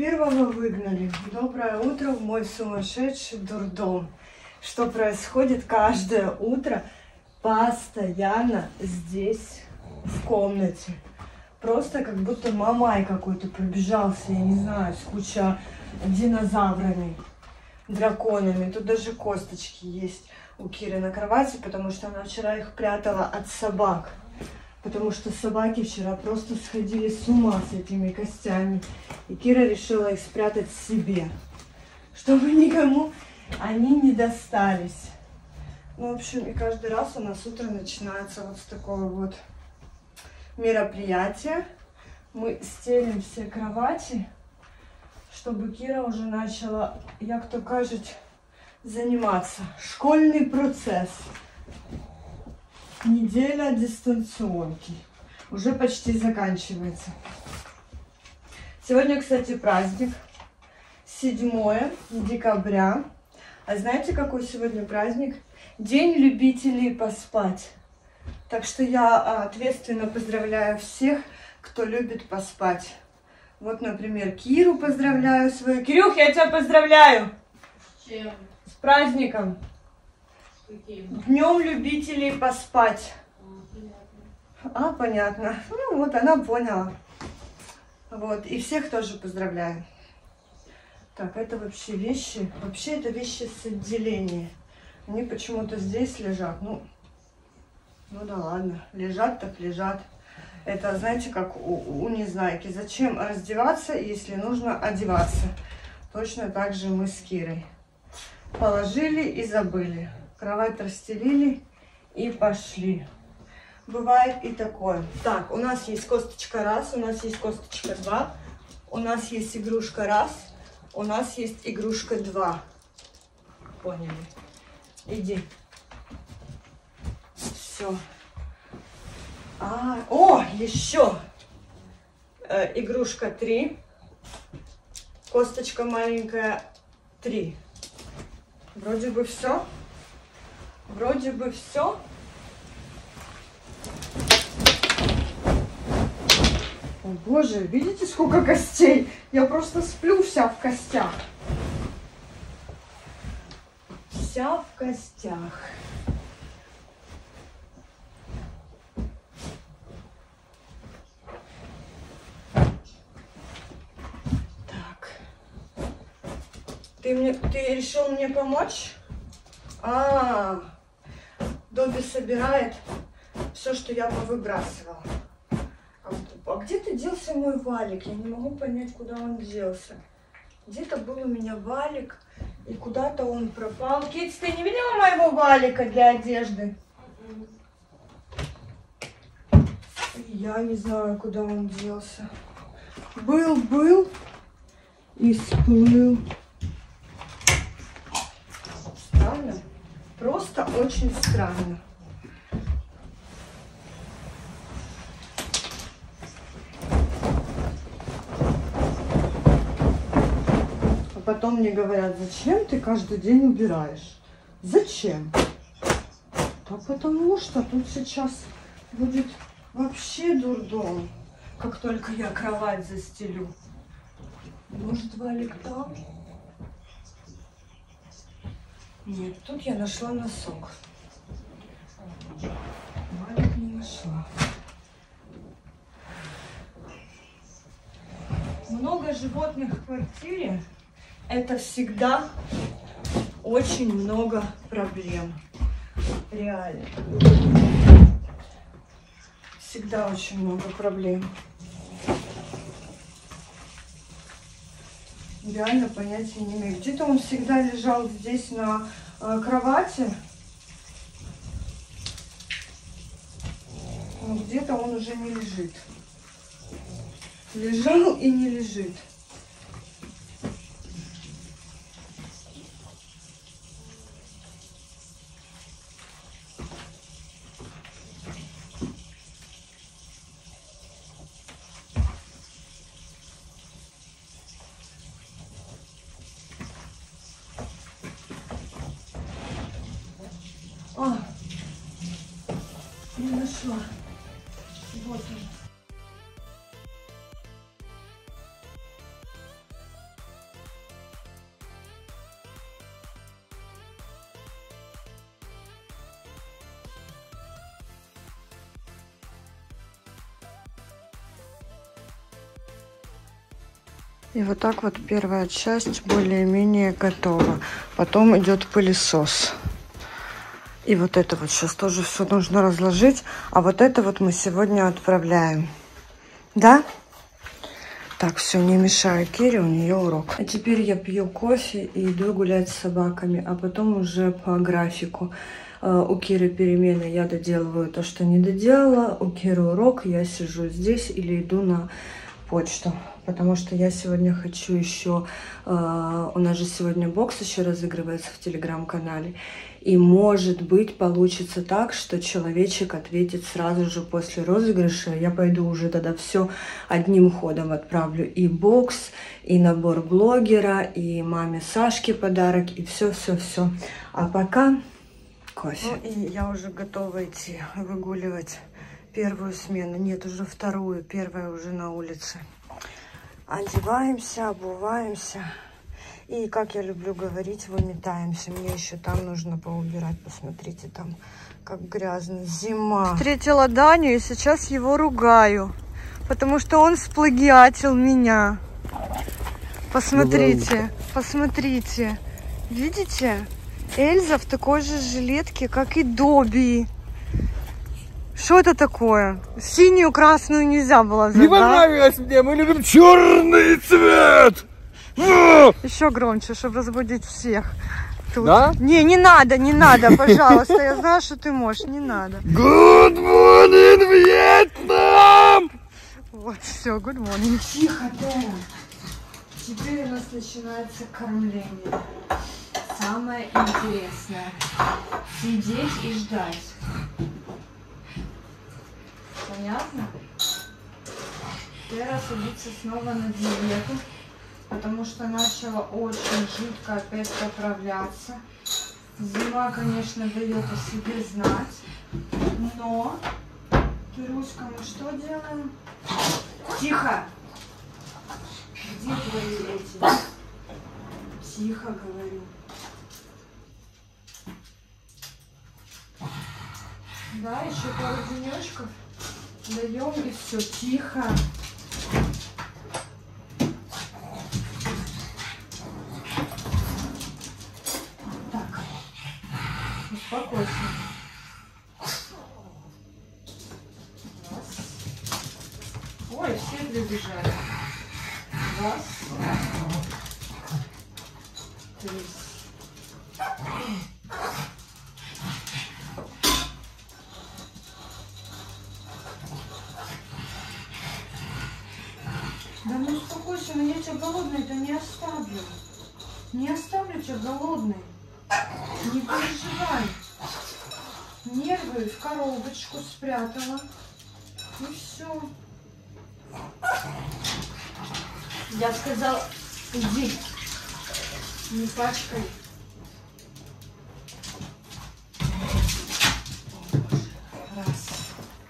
Первого выгнали. Доброе утро в мой сумасшедший дурдом. Что происходит каждое утро постоянно здесь, в комнате. Просто как будто мамай какой-то пробежался, я не знаю, с куча динозаврами, драконами. Тут даже косточки есть у Киры на кровати, потому что она вчера их прятала от собак. Потому что собаки вчера просто сходили с ума с этими костями. И Кира решила их спрятать себе, чтобы никому они не достались. Ну, в общем, и каждый раз у нас утро начинается вот с такого вот мероприятия. Мы стелим все кровати, чтобы Кира уже начала, як то кажуть, заниматься. Школьный процесс. Неделя дистанционки. Уже почти заканчивается. Сегодня, кстати, праздник. 7 декабря. А знаете, какой сегодня праздник? День любителей поспать. Так что я ответственно поздравляю всех, кто любит поспать. Вот, например, Киру поздравляю свою. Кирюх, я тебя поздравляю! С чем? С праздником! Днем любителей поспать. А, понятно. Ну вот, она поняла. Вот, и всех тоже поздравляю. Так, это вообще вещи. Вообще это вещи с отделения. Они почему-то здесь лежат. Ну да ладно. Лежат так лежат. Это, знаете, как у Незнайки. Зачем раздеваться, если нужно одеваться? Точно так же мы с Кирой. Положили и забыли. Кровать расстелили и пошли. Бывает и такое. Так, у нас есть косточка раз, у нас есть косточка 2, у нас есть игрушка раз, у нас есть игрушка 2. Поняли? Иди. Все. О, еще игрушка 3. Косточка маленькая 3. Вроде бы все. Вроде бы все. О боже, видите, сколько костей? Я просто сплю вся в костях. Вся в костях. Так. Ты решил мне помочь? Добби собирает все, что я повыбрасывала. А где ты делся мой валик? Я не могу понять, куда он делся. Где-то был у меня валик, и куда-то он пропал. Китс, ты не видела моего валика для одежды? Я не знаю, куда он делся. Был и сплыл. Странно. Просто очень странно. А потом мне говорят, зачем ты каждый день убираешь? Зачем? Да потому что тут сейчас будет вообще дурдом, как только я кровать застелю. Может, валик там? Нет, тут я нашла носок. Валик не нашла. Много животных в квартире – это всегда очень много проблем. Реально. Всегда очень много проблем. Реально понятия не имею. Где-то он всегда лежал здесь на кровати. Но где-то он уже не лежит. Лежал и не лежит. Не нашла. Вот он. И вот так вот первая часть более-менее готова. Потом идет пылесос. И вот это вот сейчас тоже все нужно разложить. А вот это вот мы сегодня отправляем. Да? Так, все, не мешаю Кире, у нее урок. А теперь я пью кофе и иду гулять с собаками. А потом уже по графику. У Киры перемены, я доделываю то, что не доделала. У Киры урок, я сижу здесь или иду на почту. Потому что я сегодня хочу еще... у нас же сегодня бокс еще разыгрывается в телеграм-канале. И может быть получится так, что человечек ответит сразу же после розыгрыша. Я пойду уже тогда все одним ходом отправлю. И бокс, и набор блогера, и маме Сашке подарок, и все-все-все. А пока кофе. Ну, и я уже готова идти выгуливать первую смену. Нет, уже вторую. Первая уже на улице. Одеваемся, обуваемся. И, как я люблю говорить, выметаемся. Мне еще там нужно поубирать. Посмотрите, там как грязно. Зима. Встретила Даню и сейчас его ругаю. Потому что он сплагиатил меня. Посмотрите, посмотрите. Видите? Эльза в такой же жилетке, как и Добби. Что это такое? Синюю, красную нельзя было взять. Не понравилось мне, мы любим черный цвет. Еще громче, чтобы разбудить всех. Тут. Да? Не надо, не надо, пожалуйста. Я знаю, что ты можешь, не надо. Good morning, Вьетнам! Вот, все, good morning. Тихо, Тера. Теперь у нас начинается кормление. Самое интересное. Сидеть и ждать. Понятно? Тера садится снова на диету, потому что начала очень жутко опять поправляться. Зима, конечно, дает о себе знать, но, Кирюшка, мы что делаем? Тихо! Где твои эти? Тихо, говорю. Да, еще пару денечков даем и все, тихо. Так, успокойся. Раз. Ой, все прибежали. Раз. Три. Да ну успокойся, но я тебя голодной-то не оставлю. Не оставлю тебя голодной. Не переживай. Нервы в коробочку спрятала. И все. Я сказала, иди. Не пачкай. Раз.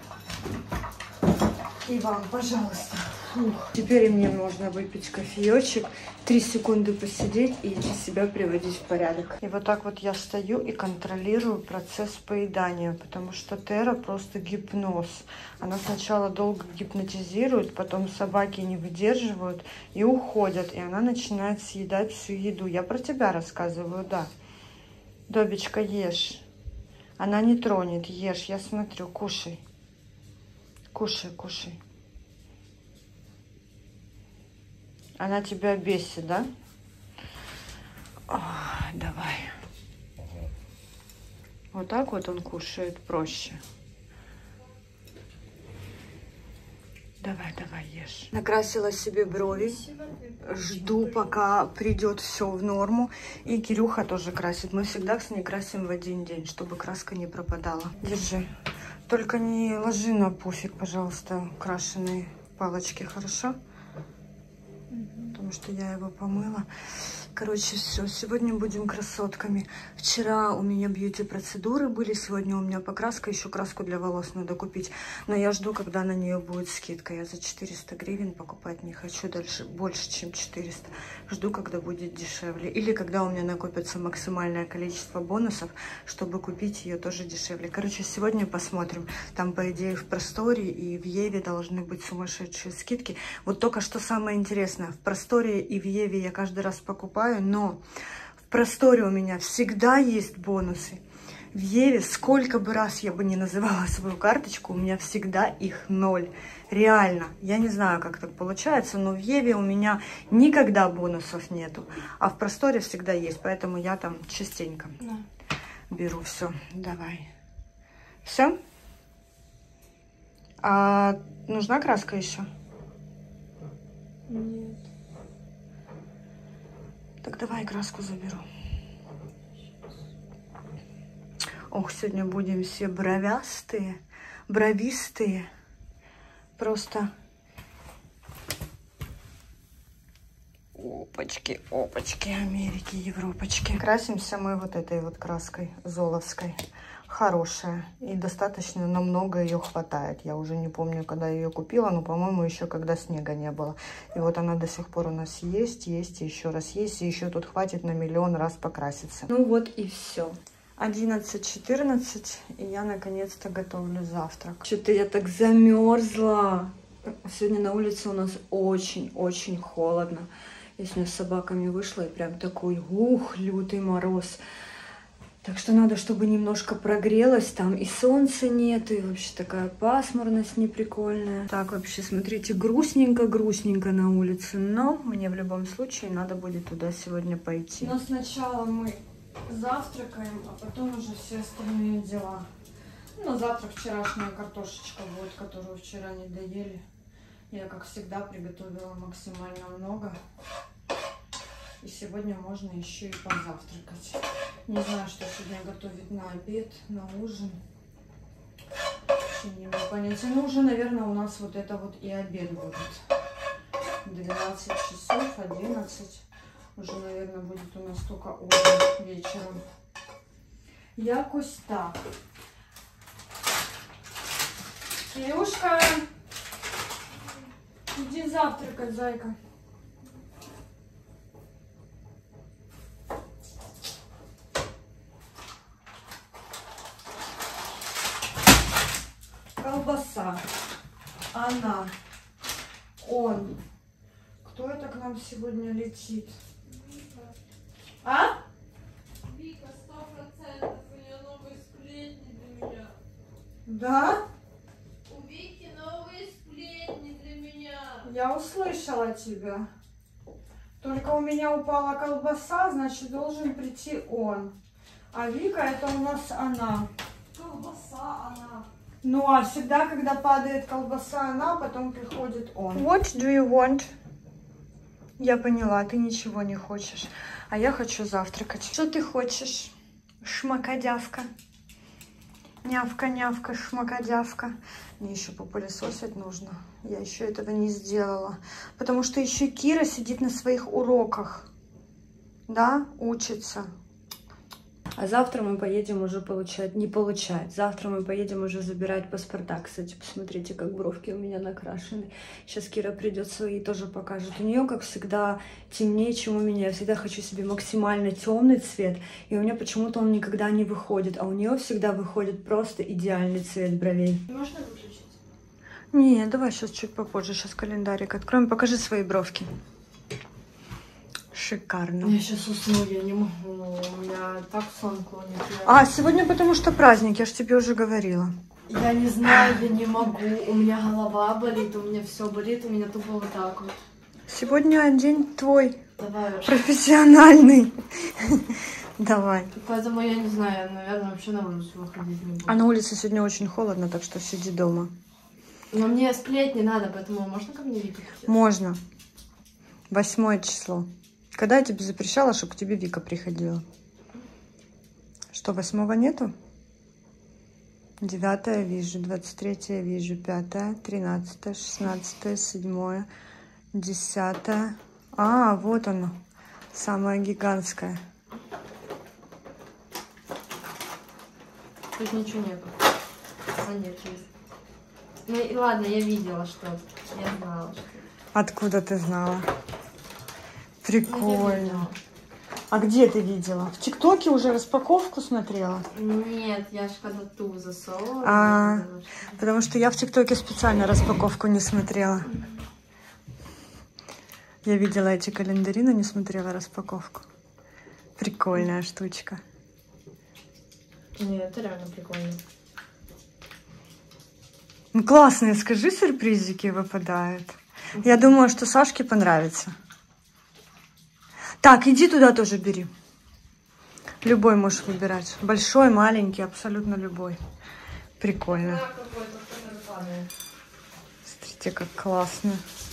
И вам, пожалуйста. Фух. Теперь мне можно выпить кофеечек, 3 секунды посидеть и себя приводить в порядок. И вот так вот я стою и контролирую процесс поедания, потому что Тера просто гипноз. Она сначала долго гипнотизирует, потом собаки не выдерживают и уходят, и она начинает съедать всю еду. Я про тебя рассказываю, да. Добечка, ешь. Она не тронет, ешь, я смотрю, кушай. Кушай, кушай. Она тебя бесит, да? О, давай. Вот так вот он кушает проще. Давай, давай, ешь. Накрасила себе брови. Жду, пока придет все в норму. И Кирюха тоже красит. Мы всегда с ней красим в один день, чтобы краска не пропадала. Держи. Только не ложи на пуфик, пожалуйста, крашеные палочки, хорошо? Потому что я его помыла. Короче, все, сегодня будем красотками. Вчера у меня бьюти-процедуры были, сегодня у меня покраска, еще краску для волос надо купить. Но я жду, когда на нее будет скидка. Я за 400 гривен покупать не хочу, дальше больше, чем 400. Жду, когда будет дешевле. Или когда у меня накопится максимальное количество бонусов, чтобы купить ее тоже дешевле. Короче, сегодня посмотрим. Там, по идее, в Просторе и в Еве должны быть сумасшедшие скидки. Вот только что самое интересное. В Просторе и в Еве я каждый раз покупаю, но в Просторе у меня всегда есть бонусы. В Еве, сколько бы раз я бы не называла свою карточку, у меня всегда их 0. Реально. Я не знаю, как так получается, но в Еве у меня никогда бонусов нету. А в Просторе всегда есть, поэтому я там частенько беру. Все, давай. Все? А нужна краска еще? Нет. Так давай краску заберу. Ох, сегодня будем все бровястые, бровистые. Просто опачки, опачки, Америки, Европочки. Красимся мы вот этой вот краской золовской. Хорошая. И достаточно намного ее хватает. Я уже не помню, когда я ее купила, но, по-моему, еще когда снега не было. И вот она до сих пор у нас есть, и еще раз есть. И еще тут хватит на миллион раз покраситься. Ну вот и все. 11:14, и я наконец-то готовлю завтрак. Что-то я так замерзла. Сегодня на улице у нас очень-очень холодно. Я сегодня с собаками вышла, и прям такой, лютый мороз. Так что надо, чтобы немножко прогрелось. Там и солнца нет, и вообще такая пасмурность неприкольная. Так, вообще, смотрите, грустненько-грустненько на улице. Но мне в любом случае надо будет туда сегодня пойти. Но сначала мы завтракаем, а потом уже все остальные дела. Ну, на завтрак вчерашняя картошечка, вот, которую вчера не доели. Я, как всегда, приготовила максимально много. И сегодня можно еще и позавтракать. Не знаю, что сегодня готовить на обед, на ужин. Вообще не имею понятия. Ну, уже, наверное, у нас вот это вот и обед будет. 12 часов, 11. Уже, наверное, будет у нас только ужин вечером. Якось так. Кирюшка, иди завтракать, зайка. Колбаса. Она. Он. Кто это к нам сегодня летит? А? Вика, 100%. У нее новые сплетни для меня. Да? У Вики новые сплетни для меня. Я услышала тебя. Только у меня упала колбаса, значит, должен прийти он. А Вика, это у нас она. Колбаса она. Ну, а всегда, когда падает колбаса, она, потом приходит он. What do you want? Я поняла, ты ничего не хочешь. А я хочу завтракать. Что ты хочешь? Шмакодявка. Нявка-нявка, шмакодявка. Мне еще попылесосить нужно. Я еще этого не сделала. Потому что еще Кира сидит на своих уроках. Да, учится. А завтра мы поедем уже завтра мы поедем уже забирать паспорта. Кстати, посмотрите, как бровки у меня накрашены. Сейчас Кира придет свои тоже покажет. У нее, как всегда, темнее, чем у меня. Я всегда хочу себе максимально темный цвет. И у меня почему-то он никогда не выходит. А у нее всегда выходит просто идеальный цвет бровей. Можно выключить? Не, давай сейчас чуть попозже. Сейчас календарик откроем. Покажи свои бровки. Шикарно. Я сейчас усну, я не могу. У меня так сон клонит. А, сегодня потому что праздник, я же тебе уже говорила. Я не знаю, я не могу. У меня голова болит, у меня все болит, у меня тупо вот так вот. Сегодня день твой. Давай. Профессиональный. Давай. Поэтому я не знаю, наверное, вообще на улицу выходить не буду. А на улице сегодня очень холодно, так что сиди дома. Но мне сплетни надо, поэтому можно ко мне Вики? Можно. 8 число. Когда я тебе запрещала, чтобы к тебе Вика приходила? Что, 8-го нету? 9-е вижу, 23-е вижу, 5-е, 13-е, 16-е, 7-е, 10-е. А, вот оно. Самая гигантская. Тут ничего нету. А нет, есть. Ну и ладно, я видела что-то. Я знала, что... Откуда ты знала? Ну, я Прикольно. видела. А где ты видела? В ТикТоке уже распаковку смотрела? Нет, я ж когда ту засовывала. А, я видела, что- потому что я в ТикТоке специально распаковку не смотрела. Я видела эти календари, но не смотрела распаковку. Прикольная штучка. Нет, это реально прикольно. Ну, классные, скажи, сюрпризики выпадают. Я думаю, что Сашке понравится. Так, иди туда тоже бери. Любой можешь выбирать. Большой, маленький, абсолютно любой. Прикольно. Смотрите, как классно.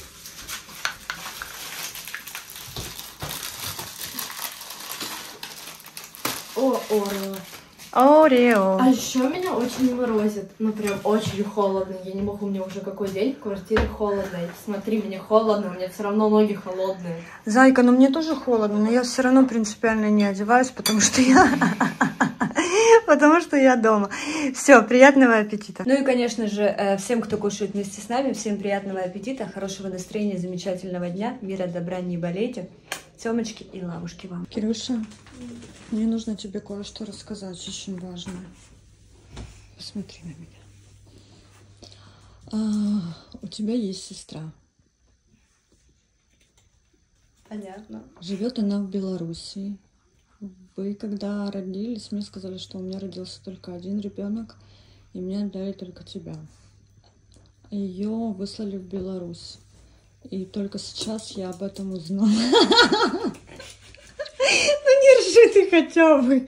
О, Орео. Орео. А еще меня очень морозит. Ну, прям очень холодно. Я не могу, мне уже какой день в квартире холодно. И смотри, мне холодно, у меня все равно ноги холодные. Зайка, ну мне тоже холодно, но я все равно принципиально не одеваюсь, потому что я... Потому что я дома. Все, приятного аппетита. Ну и, конечно же, всем, кто кушает вместе с нами, всем приятного аппетита, хорошего настроения, замечательного дня, мира, добра, не болейте. Тёмочки и лавушки вам. Кирюша, мне нужно тебе кое-что рассказать, очень важное. Посмотри на меня. У тебя есть сестра. Понятно. Живет она в Белоруссии. Вы, когда родились, мне сказали, что у меня родился только один ребенок, и мне отдали только тебя. Ее выслали в Беларусь. И только сейчас я об этом узнала. Ну не ржи ты хотя бы.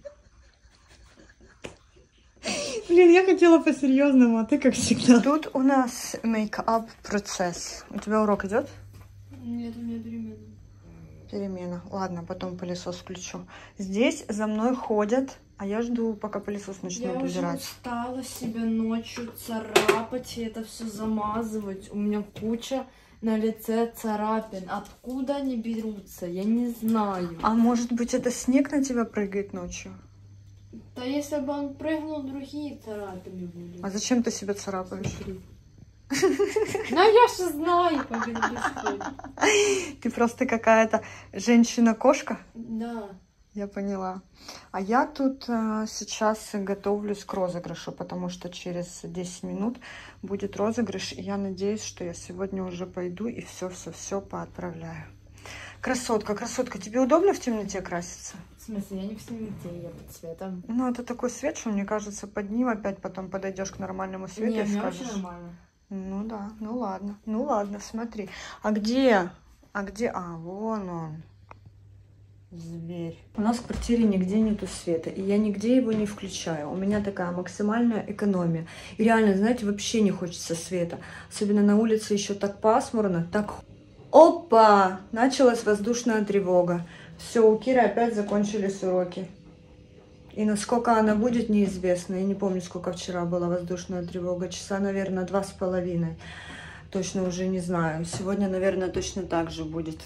Блин, я хотела по-серьезному, а ты как всегда. Тут у нас мейкап процесс. У тебя урок идет? Нет, у меня перемена. Перемена. Ладно, потом пылесос включу. Здесь за мной ходят, а я жду, пока пылесос начнет убирать. Я уже устала себя ночью царапать и это все замазывать. У меня куча на лице царапин. Откуда они берутся? Я не знаю. А может быть, это снег на тебя прыгает ночью? Да если бы он прыгнул, другие царапины были. А зачем ты себя царапаешь? Ну я же знаю, как это происходит. Ты просто какая-то женщина-кошка? Да. Я поняла. А я тут сейчас готовлюсь к розыгрышу, потому что через 10 минут будет розыгрыш. И я надеюсь, что я сегодня уже пойду и все поотправляю. Красотка, красотка, тебе удобно в темноте краситься? В смысле, я не в темноте, я под цветом. Ну, это такой свет, что, мне кажется, под ним опять потом подойдешь к нормальному свету Не, и мне скажешь. вообще нормально. Ну да, ну ладно, смотри. А где? А, вон он. Зверь. У нас в квартире нигде нету света, и я нигде его не включаю. У меня такая максимальная экономия. И реально, знаете, вообще не хочется света. Особенно на улице еще так пасмурно, так... Опа! Началась воздушная тревога. Все, у Киры опять закончились уроки. И насколько она будет, неизвестно. Я не помню, сколько вчера была воздушная тревога. Часа, наверное, 2,5. Точно уже не знаю. Сегодня, наверное, точно так же будет.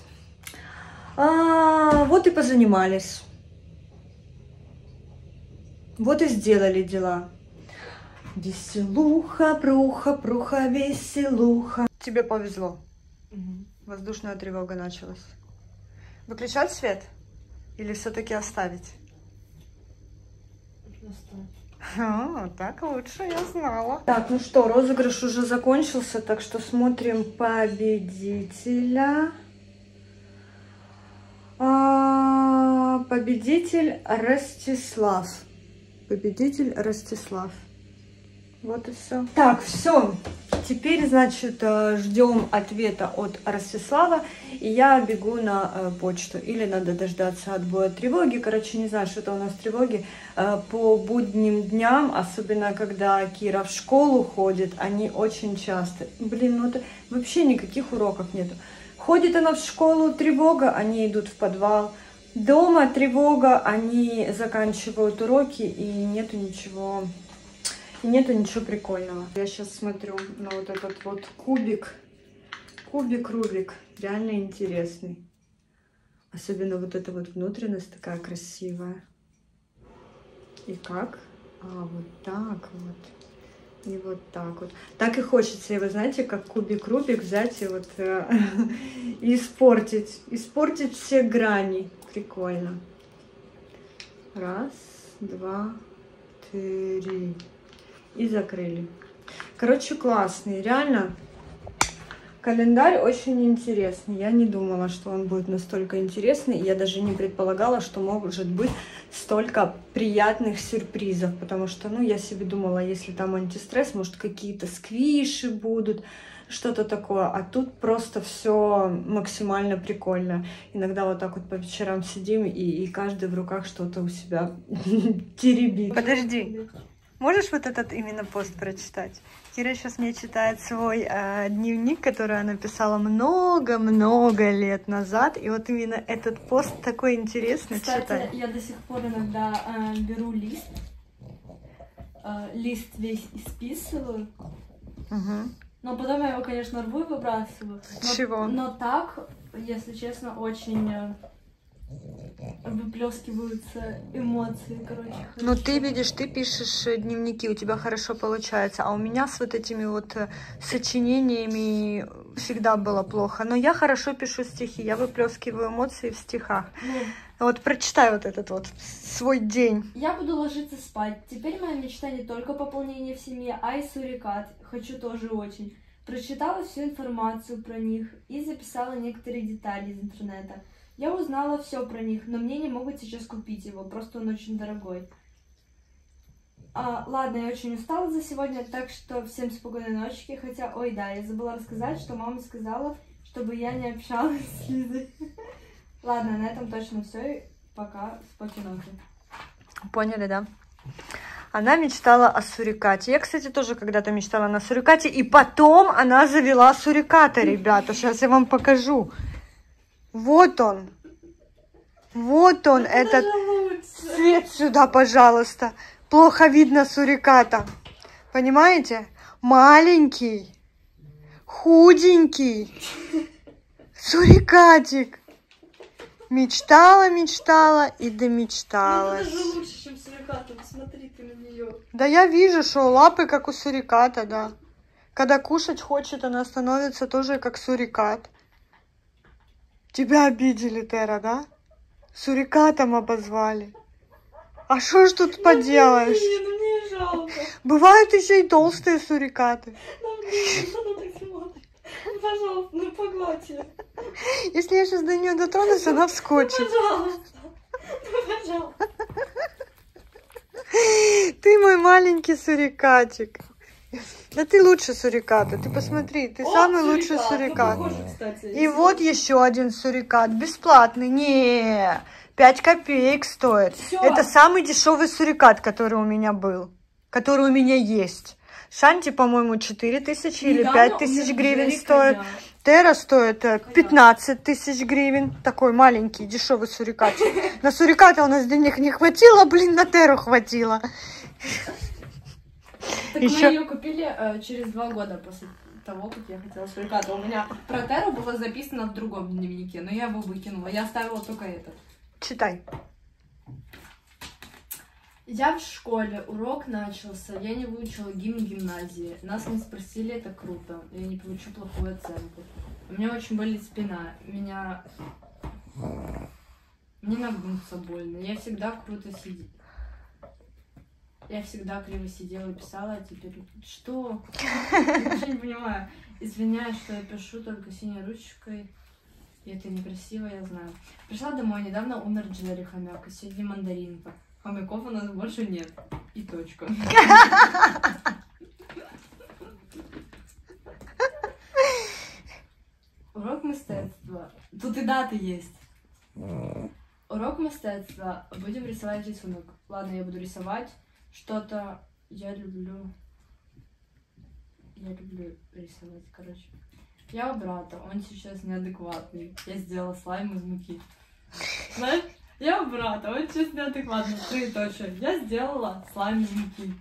Вот и позанимались. Вот и сделали дела. Веселуха, пруха, веселуха. Тебе повезло. Воздушная тревога началась. Выключать свет? Или все-таки оставить? Так лучше, я знала. Так, ну что, розыгрыш уже закончился, так что смотрим победителя. Победитель Ростислав. Победитель Ростислав. Вот и все. Так, все. Теперь, значит, ждем ответа от Ростислава, и я бегу на почту. Или надо дождаться отбоя тревоги. Короче, не знаю, что это у нас тревоги. По будним дням, особенно когда Кира в школу ходит, они очень часто... Блин, ну это вообще никаких уроков нету. Ходит она в школу, тревога, они идут в подвал. Дома тревога, они заканчивают уроки, и нету ничего... Нету ничего прикольного. Я сейчас смотрю на вот этот вот кубик. Кубик Рубик. Реально интересный. Особенно вот эта вот внутренность такая красивая. И как? Вот так вот. И вот так вот. Так и хочется его, знаете, как кубик Рубик взять и вот и испортить. Испортить все грани. Прикольно. Раз, два, три. И закрыли. Короче, классный. Реально, календарь очень интересный. Я не думала, что он будет настолько интересный. Я даже не предполагала, что может быть столько приятных сюрпризов. Потому что, ну, я себе думала, если там антистресс, может, какие-то сквиши будут, что-то такое. А тут просто все максимально прикольно. Иногда вот так вот по вечерам сидим, и каждый в руках что-то у себя теребит. Подожди. Можешь вот этот именно пост прочитать? Кира сейчас мне читает свой дневник, который она писала много-много лет назад. И вот именно этот пост такой интересный. Кстати, читать. я до сих пор иногда беру лист весь исписываю. Угу. Но потом я его, конечно, рву и выбрасываю. Чего? Но так, если честно, очень выплескиваются эмоции, короче. Ну, ты видишь, ты пишешь дневники, у тебя хорошо получается, а у меня с вот этими вот сочинениями всегда было плохо. Но я хорошо пишу стихи, я выплескиваю эмоции в стихах. Вот прочитай вот этот вот свой день. Я буду ложиться спать. Теперь моя мечта не только пополнение в семье, а и суррогат. Хочу тоже очень. Прочитала всю информацию про них и записала некоторые детали из интернета. Я узнала все про них, но мне не могут сейчас купить его, просто он очень дорогой. Ладно, я очень устала за сегодня, так что всем спокойной ночи. Хотя, ой, да, я забыла рассказать, что мама сказала, чтобы я не общалась с Лизой. Ладно, на этом точно все. Пока, спокойной ночи. Поняли, да? Она мечтала о суррогате. Я, кстати, тоже когда-то мечтала на суррогате. И потом она завела суррогата, ребята. Сейчас я вам покажу. Вот он. Вот он, этот свет сюда, пожалуйста. Плохо видно суррогата. Понимаете? Маленький, худенький суррогатик. Мечтала и домечталась. Это даже лучше, чем суррогат. Посмотри ты на нее. Да я вижу, что лапы как у суррогата, да. Когда кушать хочет, она становится тоже как суррогат. Тебя обидели, Тера, да? Суррогатом обозвали. А что ж тут поделаешь? Ну мне жалко. Бывают еще и толстые суррогаты. Пожалуйста, ну погладь ее. Если я сейчас до нее дотронусь, она вскочит. Пожалуйста. Пожалуйста. Ты мой маленький суррогатик. Да ты лучше суррогата. Ты посмотри, ты самый лучший суррогат. И вот еще один суррогат. Бесплатный. Не, 5 копеек стоит. Всё. Это самый дешевый суррогат, который у меня был. Который у меня есть. Шанти, по-моему, 4000 или 5000 гривен стоит. Тера стоит 15 тысяч гривен. Такой маленький, дешевый суррогат. На суррогата у нас денег не хватило, блин, на Теру хватило. Так Еще... мы ее купили через 2 года после того, как я хотела суррогата. У меня про Теру было записано в другом дневнике, но я его выкинула. Я оставила только этот. Читай. Я в школе, урок начался, я не выучила гимн гимназии. Нас не спросили, это круто. Я не получу плохую оценку. У меня очень болит спина. Мне нагнуться больно. Я всегда круто сидела. Я всегда криво сидела и писала, а теперь... Что? Я ничего не понимаю. Извиняюсь, что я пишу только синей ручкой. И это некрасиво, я знаю. Пришла домой, недавно умер Джерри хомяк, и сегодня мандаринка. Хомяков у нас больше нет. И точка. Урок мастерства. Тут и даты есть. Урок мастерства. Будем рисовать рисунок. Ладно, я буду рисовать. Что-то я люблю рисовать, короче. Я у брата, он сейчас неадекватный. Я сделала слайм из муки. Знаешь, я у брата, он сейчас неадекватный. Троеточие. Я сделала слайм из муки.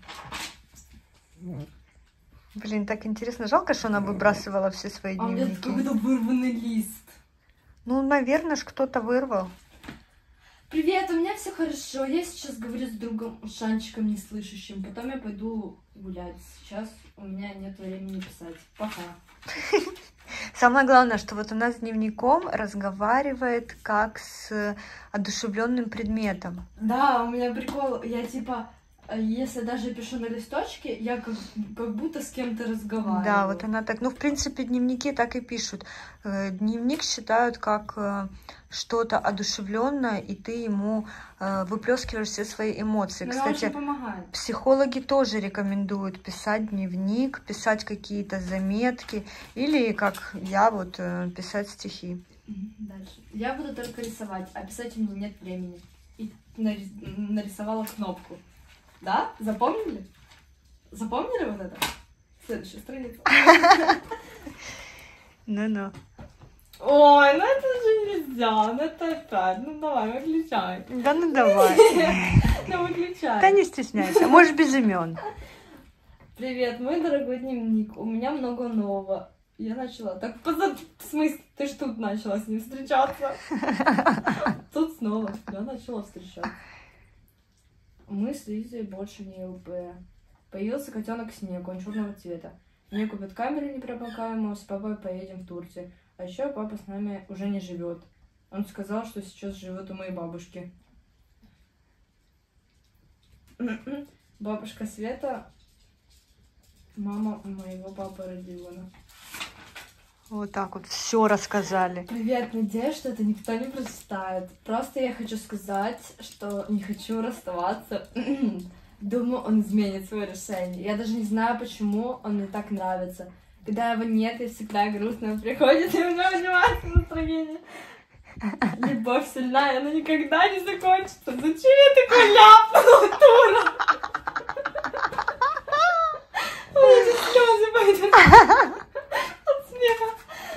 Блин, так интересно. Жалко, что она выбрасывала все свои А у меня дневники. какой-то вырванный лист. Ну, наверное, ж кто-то вырвал. Привет, у меня все хорошо. Я сейчас говорю с другом Шанчиком неслышащим. Потом я пойду гулять. Сейчас у меня нет времени писать. Пока. Самое главное, что вот она с дневником разговаривает как с одушевленным предметом. Да, у меня прикол. Я типа, если даже пишу на листочке, я как будто с кем-то разговариваю. Да, вот она так. Ну, в принципе, дневники так и пишут. Дневник считают как что-то одушевленное, и ты ему выплескиваешь все свои эмоции. Но Кстати, очень помогает. психологи тоже рекомендуют писать дневник, писать какие-то заметки, или, как я, вот, писать стихи. Дальше. Я буду только рисовать, а писать у меня нет времени. И нарисовала кнопку. Да? Запомнили? Запомнили вот это? Следующая страница. Ну-ну. Ой, ну это же нельзя, ну это опять. Ну давай, выключай. Да ну давай. Ну выключай. Да не стесняйся, можешь без имен. Привет, мой дорогой дневник. У меня много нового. Я начала. Так, в смысле, ты ж тут начала с ним встречаться? Тут снова. Я начала встречаться. Мы с Лизой больше не ЛП. Появился котенок Снег, он черного цвета. Мне купят камеру непромокаемую, с папой поедем в Турцию. А еще папа с нами уже не живет. Он сказал, что сейчас живет у моей бабушки. Бабушка Света, мама моего папы родила. Вот так вот все рассказали. Привет, надеюсь, что это никто не прочитает. Просто я хочу сказать, что не хочу расставаться. Думаю, он изменит свое решение. Я даже не знаю, почему он мне так нравится. Когда его нет, я всегда грустно приходит, и у меня поднимается настроение. Любовь сильная, но никогда не закончится. Зачем я такой ляпнула, дура? У меня здесь слезы пойдут от смеха.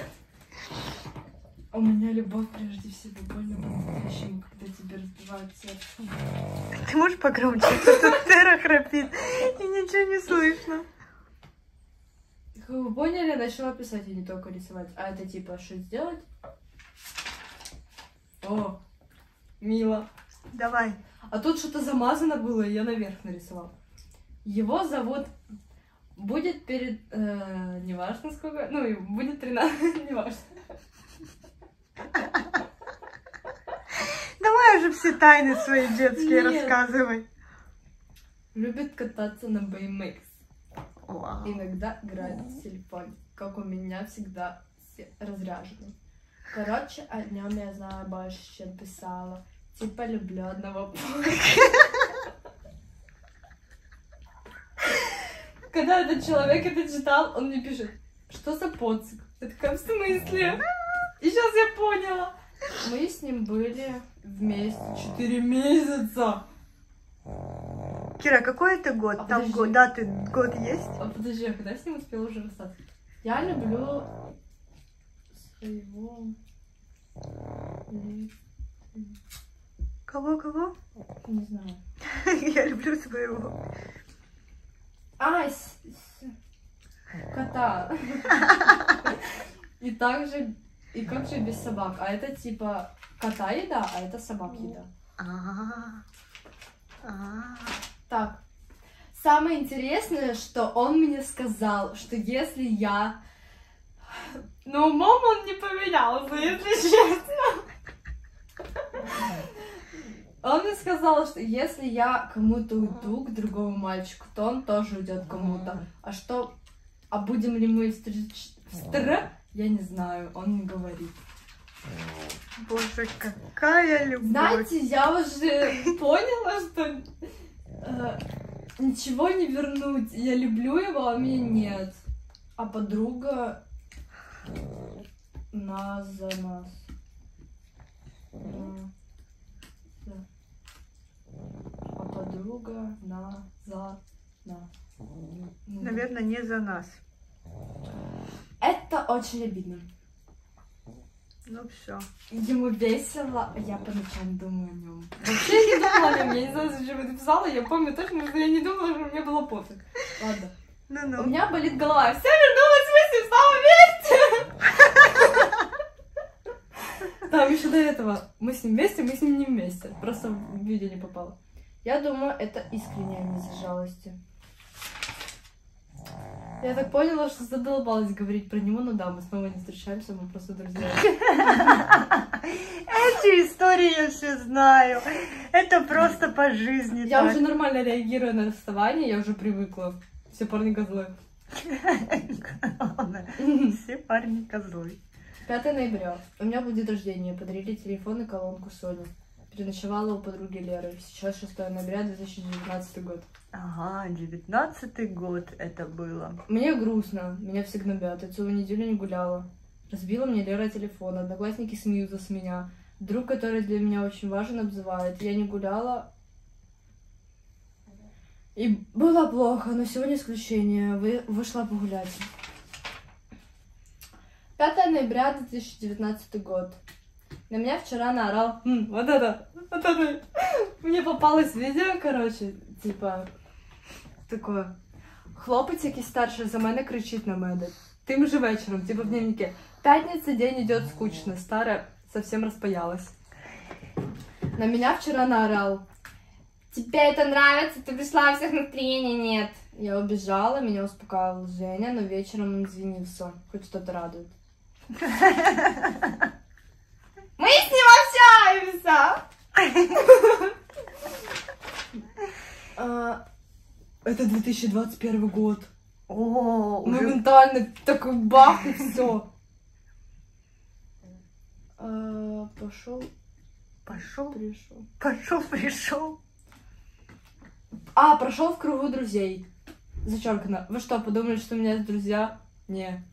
У меня любовь прежде всего больно по-настоящему, когда тебе разбивают сердце. Ты можешь погромче? Тут Тера храпит, и ничего не слышно. Вы поняли, я начала писать, и не только рисовать. А это типа, что сделать? О, мило. Давай. А тут что-то замазано было, и я наверх нарисовала. Его зовут... Будет перед... неважно сколько... Ну, и будет 13, неважно. Давай уже все тайны свои детские Нет. рассказывай. Любит кататься на BMX. Вау. Иногда играет в телефон, как у меня всегда разряженный. Короче, о нем я знаю больше, чем писала. Типа люблю одного пола. Когда этот человек это читал, он мне пишет, что за поцик? Я такая, в смысле? И сейчас я поняла. Мы с ним были вместе 4 месяца. Кира, какой это год? А Там подожди. год есть? А подожди, а когда я с ним успела уже расстаться? Я люблю своего... Кого? Не знаю. Я люблю своего. Кота. И также, и как же без собак? А это типа кота еда, а это собак еда. Так. Самое интересное, что он мне сказал, что если я... Ну, умом он не поменялся, если честно. Он мне сказал, что если я кому-то уйду, к другому мальчику, то он тоже уйдет кому-то. А будем ли мы я не знаю, он не говорит. Боже, какая любовь. Знаете, я уже поняла, что ничего не вернуть. Я люблю его, а меня нет. А подруга нас за нас. А подруга за нас. Наверное, не за нас. Это очень обидно. Ну все. Ему весело, а я по ночам думаю о нем. Вообще я не думала о нем, я не знаю, зачем это писала, я помню точно, что я не думала, что мне было пофиг. Ладно. У меня болит голова, все вернулось в снова вместе! Там еще до этого. Мы с ним вместе, мы с ним не вместе. Просто в видео не попало. Я думаю, это искренняя не из жалости. Я так поняла, что задолбалась говорить про него, но да, мы снова не встречаемся, мы просто друзья. Эти истории я все знаю. Это просто по жизни. Я уже нормально реагирую на расставание, я уже привыкла. Все парни козлы. Все парни козлы. 5 ноября. У меня был день рождения. Подарили телефон и колонку Соню. Переночевала у подруги Леры. Сейчас 6 ноября 2019 год. Ага, 19-й год это было. Мне грустно. Меня все гнобят. Я целую неделю не гуляла. Разбила мне Лера телефон. Одноклассники смеются с меня. Друг, который для меня очень важен, обзывает. Я не гуляла. И было плохо, но сегодня исключение. Вышла погулять. 5 ноября 2019 год. На меня вчера наорал. Вот это. Мне попалось видео, короче, типа, такое. Хлопець, який старший за мене, кричить на мене. Тим же вечером, типа в дневнике. Пятница, день идет скучно. Старая совсем распаялась. На меня вчера наорал. Тебе это нравится? Ты пришла, а всех настроения нет. Я убежала, меня успокаивал Женя, но вечером он извинился. Хоть что-то радует. Мы с ним общаемся! Это 2021 год. О, уже... Моментально такой бах и все. Пошел. Пришел. Прошел в кругу друзей. Зачеркано. Вы что, подумали, что у меня есть друзья? Не.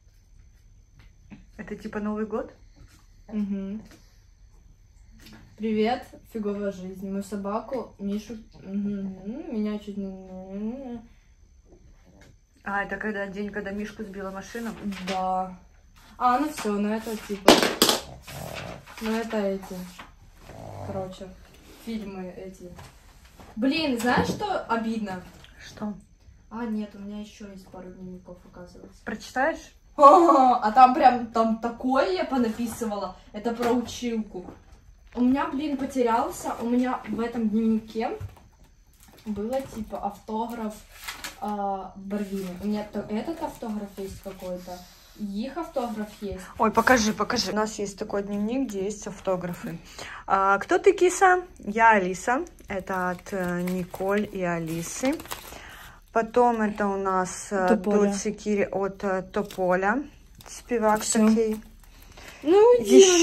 Это типа Новый год? Угу. Привет, фиговая жизнь. Мою собаку, Мишу, меня чуть не... Это когда день, когда Мишку сбила машина? Да. Ну все, ну это типа... Ну это эти... Короче, фильмы эти. Блин, знаешь, что обидно? Что? Нет, у меня еще есть пару дневников, оказывается. Прочитаешь? А там прям, там такое я понаписывала. Это про училку. У меня, блин, потерялся. У меня в этом дневнике было типа автограф Барвины. У меня этот автограф есть какой-то. Их автограф есть. Ой, покажи. У нас есть такой дневник, где есть автографы. Кто ты, киса? Я Алиса. Это от Николь и Алисы. Потом это у нас Дольце Кири от Тополя. Спивак такой. Ну,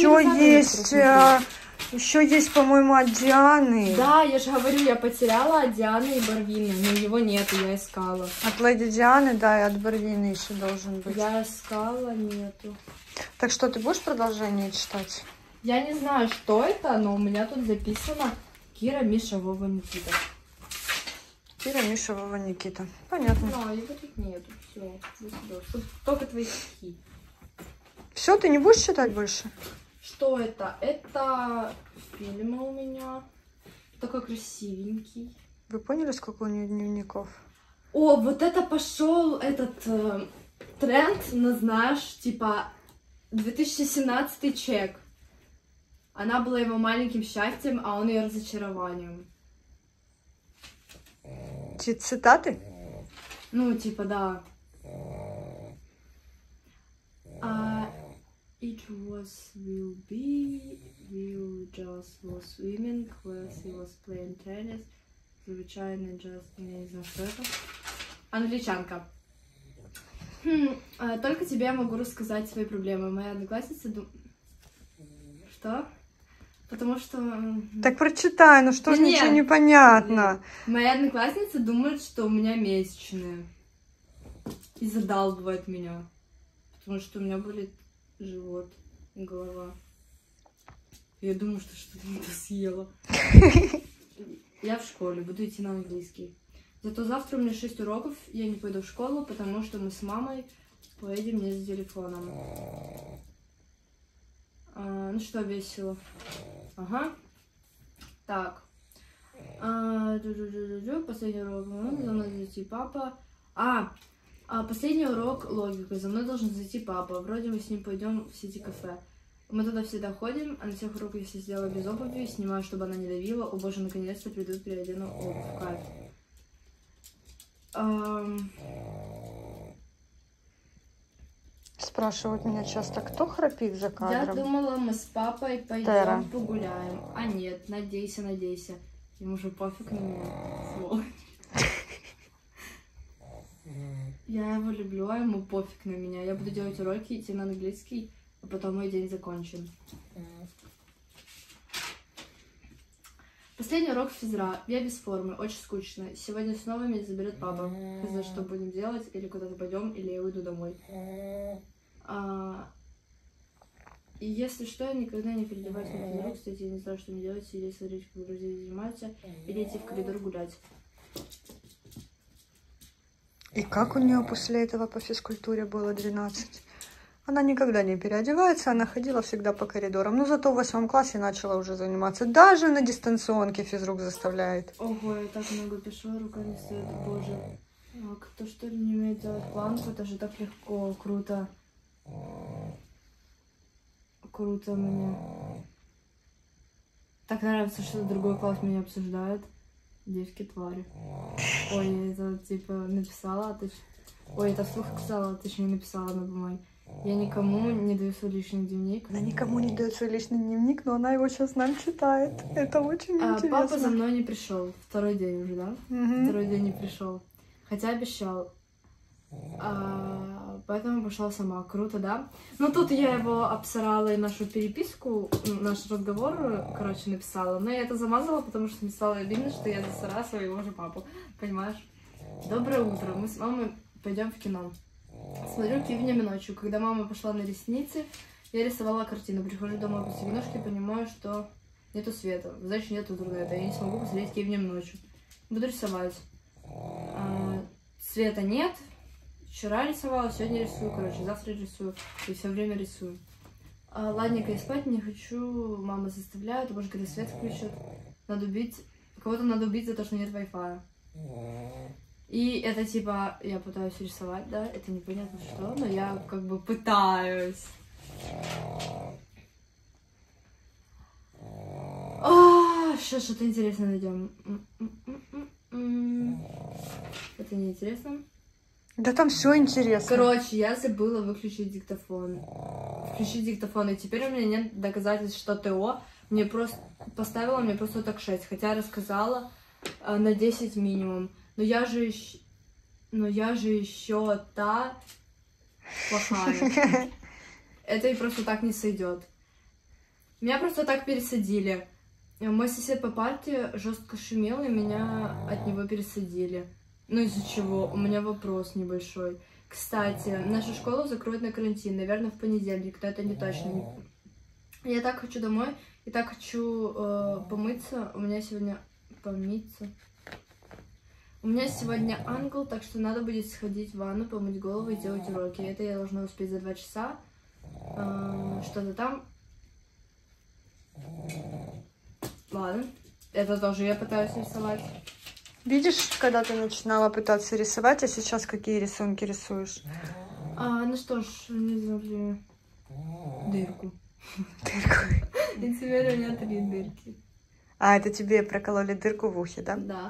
еще есть, по-моему, от Дианы. Да, я же говорю, я потеряла от Дианы и Барвины, но его нету, я искала. От Леди Дианы, да, и от Барвины еще должен быть. Я искала, нету. Так что, ты будешь продолжение читать? Я не знаю, что это, но у меня тут записано Кира, Миша, Вова, Никита. Кира, Миша, Вова, Никита. Понятно. Да, его тут нету, все. Только твои стихи. Все, ты не будешь читать больше? Что это? Это фильмы у меня. Такой красивенький. Вы поняли, сколько у нее дневников? Вот это пошел этот тренд, ну знаешь, типа 2017 чек. Она была его маленьким счастьем, а он ее разочарованием. Цитаты? Ну, типа, да. It was, will be, will just was swimming, Classy was playing tennis, звичайно, just, я не знаю, что это. Англичанка. Только тебе я могу рассказать свои проблемы. Моя одноклассница Что? Потому что... Так прочитай, ну что ж ничего не понятно. Моя одноклассница думает, что у меня месячные. И задалбывает меня. Потому что у меня болит живот, голова. Я думаю, что что-то не то съела. Я в школе, буду идти на английский. Зато завтра у меня 6 уроков, я не пойду в школу, потому что мы с мамой поедем не за телефоном. Ну что, весело. Ага. Так. Последний урок. За мной зайти папа. Последний урок логика. За мной должен зайти папа. Вроде мы с ним пойдем в сити-кафе. Мы туда всегда ходим, а на всех уроках я все сделала без обуви, снимаю, чтобы она не давила. О боже, наконец-то приду, переодену обувь, кайф. Спрашивают меня часто, кто храпит за Я кадром? думала, мы с папой пойдем Тера. погуляем. А нет, надейся, надейся. Ему же пофиг на меня. Сволочь. Я его люблю, а ему пофиг на меня. Я буду делать уроки, идти на английский, а потом мой день закончен. Последний урок физра. Я без формы, очень скучно. Сегодня снова меня заберет папа. Не знаю, что будем делать, или куда-то пойдем, или я уйду домой. И если что, я никогда не переодеваюсь на физру. Кстати, я не знаю, что мне делать, сидеть, смотреть, как друзья занимаются, или идти в коридор гулять. И как у нее после этого по физкультуре было 12? Она никогда не переодевается, она ходила всегда по коридорам. Но зато в 8 классе начала уже заниматься. Даже на дистанционке физрук заставляет. Ого, я так много пишу, рука не стоит, боже. А кто что ли не умеет делать планку, это же так легко, круто. Круто мне. Так нравится, что другой класс меня обсуждает. Девки твари. Ой, я это типа написала, ой, это вслух сказала, точнее написала на бумаге. Я никому не даю свой личный дневник. Она никому не дает свой личный дневник, но она его сейчас нам читает. Это очень интересно. Папа за мной не пришел. Второй день уже, да? Второй день не пришел. Хотя обещал. Поэтому пошла сама. Круто, да? Ну тут я его обсирала и нашу переписку, наш разговор, короче, написала. Но я это замазала, потому что мне стало обидно, что я засрала своего же папу. Понимаешь? Доброе утро. Мы с мамой пойдем в кино. Смотрю «Пивнями ночью». Когда мама пошла на ресницы, я рисовала картину. Прихожу домой после винушки, понимаю, что нету света. Значит, нету интернета. Я не смогу посмотреть «Пивнями ночью». Буду рисовать. Света нет. Вчера рисовала, сегодня рисую, короче, завтра рисую. И все время рисую. Ладненько, я спать не хочу. Мама заставляет, может, когда свет включат. Надо убить. Кого-то надо убить за то, что нет Wi-Fi. И это типа, я пытаюсь рисовать, да, это непонятно что, но я как бы пытаюсь. Сейчас что-то интересное найдем. Это неинтересно. Да там все интересно. Короче, я забыла выключить диктофон. Включить диктофон, и теперь у меня нет доказательств, что ТО. Мне просто поставила, мне просто так 6, хотя рассказала на 10 минимум. Но я же еще та плохая. Это и просто так не сойдет. Меня просто так пересадили. Мой сосед по парте жестко шумел, и меня от него пересадили. Ну из-за чего? У меня вопрос небольшой. Кстати, нашу школу закроют на карантин, наверное, в понедельник, но это не точно. Я так хочу домой, и так хочу помыться. У меня сегодня У меня сегодня ангел, так что надо будет сходить в ванну, помыть голову и делать уроки. Это я должна успеть за 2 часа. Что-то там. Ладно. Это тоже я пытаюсь рисовать. Видишь, когда ты начинала пытаться рисовать, а сейчас какие рисунки рисуешь? Ну что ж, не сделали дырку. Дырку. И теперь у меня 3 дырки. Это тебе прокололи дырку в ухе, да? Да.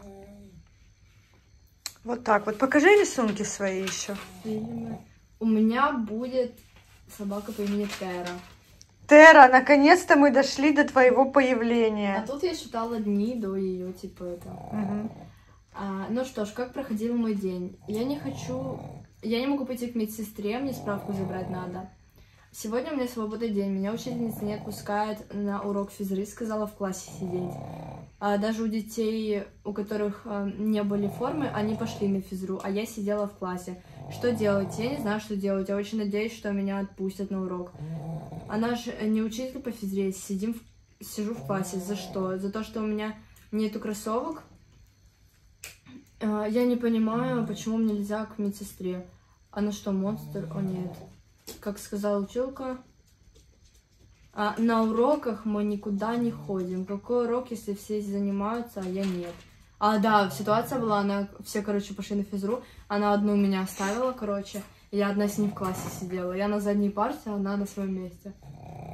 Вот так вот. Покажи рисунки свои еще. У меня будет собака по имени Тера. Тера, наконец-то мы дошли до твоего появления. А тут я считала дни до ее, типа, это. Ну что ж, как проходил мой день? Я не могу пойти к медсестре, мне справку забрать надо. Сегодня у меня свободный день, меня учительница не отпускает на урок физры, сказала в классе сидеть. Даже у детей, у которых не были формы, они пошли на физру, а я сидела в классе. Что делать? Я не знаю, что делать. Я очень надеюсь, что меня отпустят на урок. Она же не учитель по физре, сижу в классе. За что? За то, что у меня нету кроссовок? Я не понимаю, почему мне нельзя к медсестре. Она что, монстр? О, нет. Как сказала училка, на уроках мы никуда не ходим. Какой урок, если все занимаются, а я нет? Да, ситуация была, все, короче, пошли на физру, она одну меня оставила, короче, и я одна с ней в классе сидела. Я на задней парте, а она на своем месте.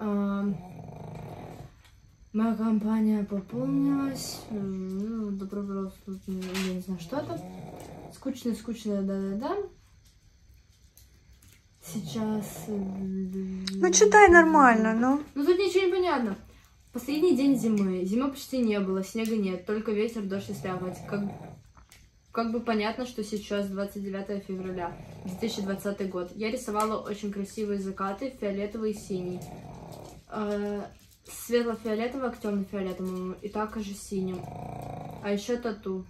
Моя компания пополнилась. Добро пожаловать, я не знаю, что там. Скучно, да-да-да. Сейчас... Ну, читай нормально, ну. Ну, тут ничего не понятно. Последний день зимы. Зимы почти не было, снега нет, только ветер, дождь и слякоть. Как бы понятно, что сейчас 29 февраля, 2020 год. Я рисовала очень красивые закаты, фиолетовый и синий. Светло-фиолетовый к темно-фиолетовому и также синим. А еще тату.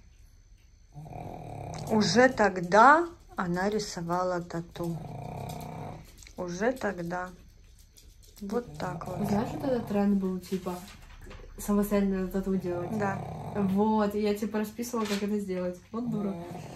Уже тогда она рисовала тату. Уже тогда. Вот так вот. Знаешь, вот этот тренд был, типа, самостоятельно тату делать? Да. Вот, и я, типа, расписывала, как это сделать. Вот дура.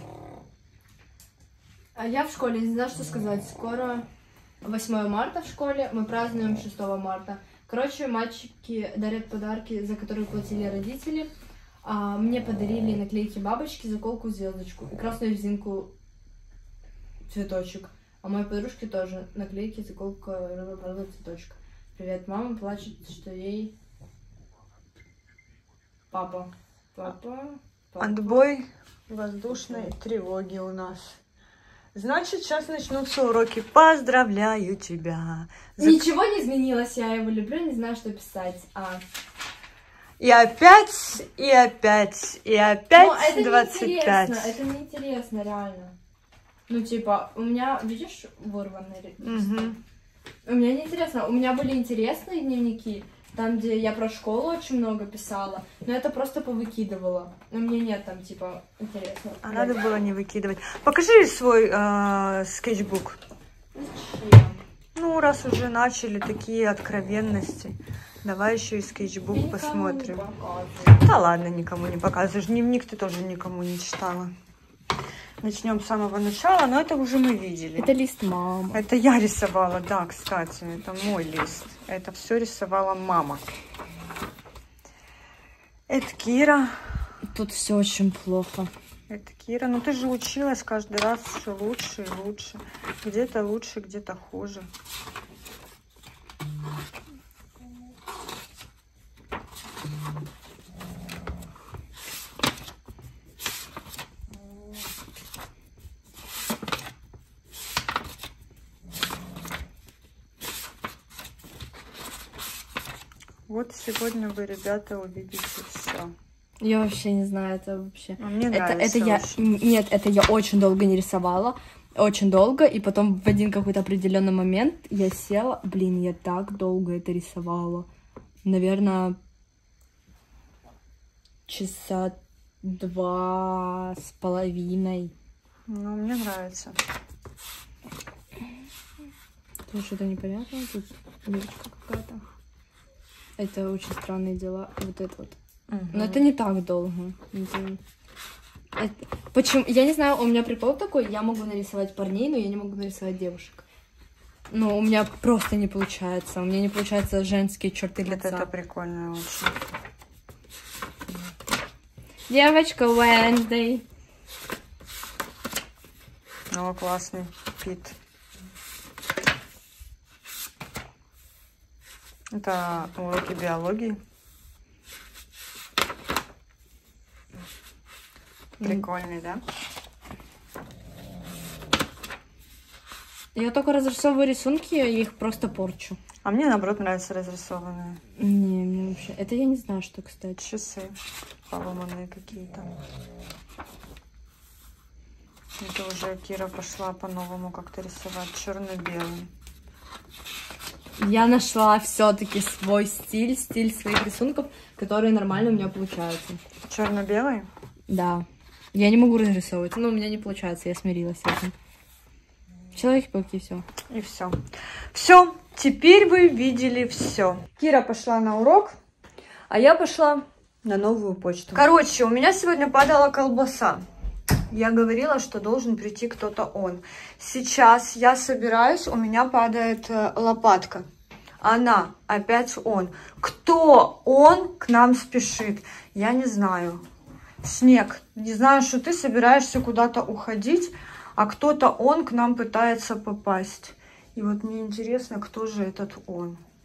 А я в школе не знаю, что сказать. Скоро 8 марта в школе, мы празднуем 6 марта. Короче, мальчики дарят подарки, за которые платили родители. А мне подарили наклейки бабочки, заколку, звездочку и красную резинку, цветочек. А моей подружке тоже наклейки, заколка, цветочек. Привет, мама плачет, что ей папа. Отбой воздушной тревоги у нас. Значит, сейчас начнутся уроки. Поздравляю тебя. Ничего не изменилось, я его люблю, не знаю, что писать. И опять, и опять, и опять. Ну, это 25. Это неинтересно, реально. Ну, типа, у меня, видишь, вырванный У меня неинтересно. У меня были интересные дневники, там, где я про школу очень много писала, но это просто повыкидывала. У меня нет там, типа, интересно. А надо было не выкидывать. Покажи свой скетчбук. Зачем? Ну, раз уже начали такие откровенности, давай еще и скетчбук посмотрим. Да ладно, никому не показываешь. Дневник ты тоже никому не читала. Начнем с самого начала, но это уже мы видели. Это лист мамы. Это я рисовала, да, кстати, это мой лист. Это все рисовала мама. Это Кира. Тут все очень плохо. Это Кира. Ну ты же училась каждый раз все лучше и лучше. Где-то лучше, где-то хуже. Вот сегодня вы, ребята, увидите все. Я вообще не знаю, это вообще. Мне нравится. Нет, это я очень долго не рисовала. Очень долго. И потом в один какой-то определенный момент я села. Блин, я так долго это рисовала. Наверное, часа 2,5. Ну, мне нравится. Тут что-то непонятное. Тут дырочка какая-то. Это очень странные дела. Вот это вот. Но это не так долго. Почему? Я не знаю, у меня прикол такой, я могу нарисовать парней, но я не могу нарисовать девушек. Ну, у меня просто не получается. У меня не получается женские черты лица. Это прикольно очень. Девочка Wednesday. О, классный Пит. Это уроки биологии. Прикольный, да? Я только разрисовываю рисунки, я их просто порчу. А мне, наоборот, нравятся разрисованные. Не, мне вообще... Это я не знаю, что, кстати. Часы поломанные какие-то. Это уже Кира пошла по-новому как-то рисовать. Черно-белый. Я нашла все-таки свой стиль своих рисунков, которые нормально у меня получаются. Черно-белый? Да. Я не могу разрисовывать. Ну, у меня не получается, я смирилась с этим. Человек-пауки, все. И все. Все, теперь вы видели все. Кира пошла на урок, а я пошла на новую почту. Короче, у меня сегодня падала колбаса. Я говорила, что должен прийти кто-то он. Сейчас я собираюсь, у меня падает лопатка. Она, опять он. Кто он к нам спешит? Я не знаю. Снег, не знаю, что ты собираешься куда-то уходить, а кто-то он к нам пытается попасть. И вот мне интересно, кто же этот он.